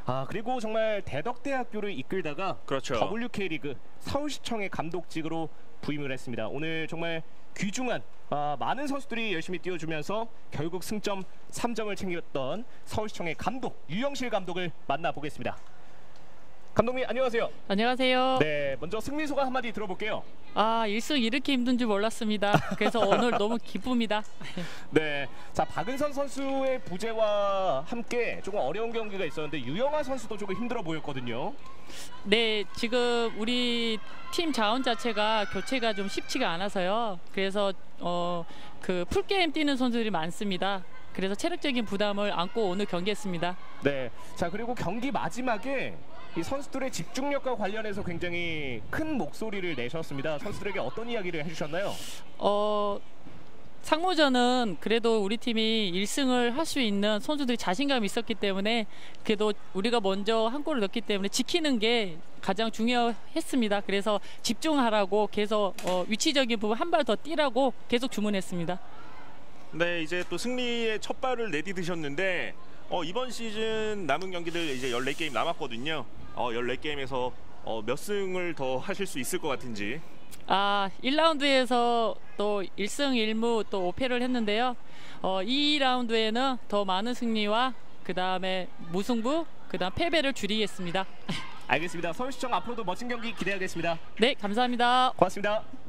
그리고 정말 대덕대학교를 이끌다가 그렇죠. WK리그 서울시청의 감독직으로 부임을 했습니다. 오늘 정말 귀중한 많은 선수들이 열심히 뛰어주면서 결국 승점 3점을 챙겼던 서울시청의 감독 유영실 감독을 만나보겠습니다. 감독님 안녕하세요. 안녕하세요. 네, 먼저 승리 소감 한마디 들어볼게요. 1승 이렇게 힘든 줄 몰랐습니다. 그래서 오늘 너무 기쁩니다. 네, 자 박은선 선수의 부재와 함께 조금 어려운 경기가 있었는데 유영아 선수도 조금 힘들어 보였거든요. 네, 지금 우리 팀 자원 자체가 교체가 좀 쉽지가 않아서요. 그래서 그 풀게임 뛰는 선수들이 많습니다. 그래서 체력적인 부담을 안고 오늘 경기했습니다. 네, 자 그리고 경기 마지막에 이 선수들의 집중력과 관련해서 굉장히 큰 목소리를 내셨습니다. 선수들에게 어떤 이야기를 해주셨나요? 상무전은 그래도 우리 팀이 1승을 할 수 있는 선수들이 자신감이 있었기 때문에 그래도 우리가 먼저 한 골을 넣었기 때문에 지키는 게 가장 중요했습니다. 그래서 집중하라고 계속 위치적인 부분 한 발 더 뛰라고 계속 주문했습니다. 네, 이제 또 승리의 첫 발을 내디디셨는데 이번 시즌 남은 경기들 이제 14게임 남았거든요. 14게임에서 몇 승을 더 하실 수 있을 것 같은지. 1라운드에서 또 1승 1무 또 5패를 했는데요. 2라운드에는 더 많은 승리와 그 다음에 무승부, 그 다음 패배를 줄이겠습니다. 알겠습니다. 서울시청 앞으로도 멋진 경기 기대하겠습니다. 네, 감사합니다. 고맙습니다.